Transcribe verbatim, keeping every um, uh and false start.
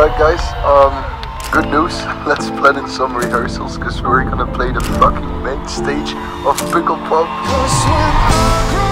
Alright guys, um, good news. Let's plan in some rehearsals because we're gonna play the fucking main stage of Pukkelpop.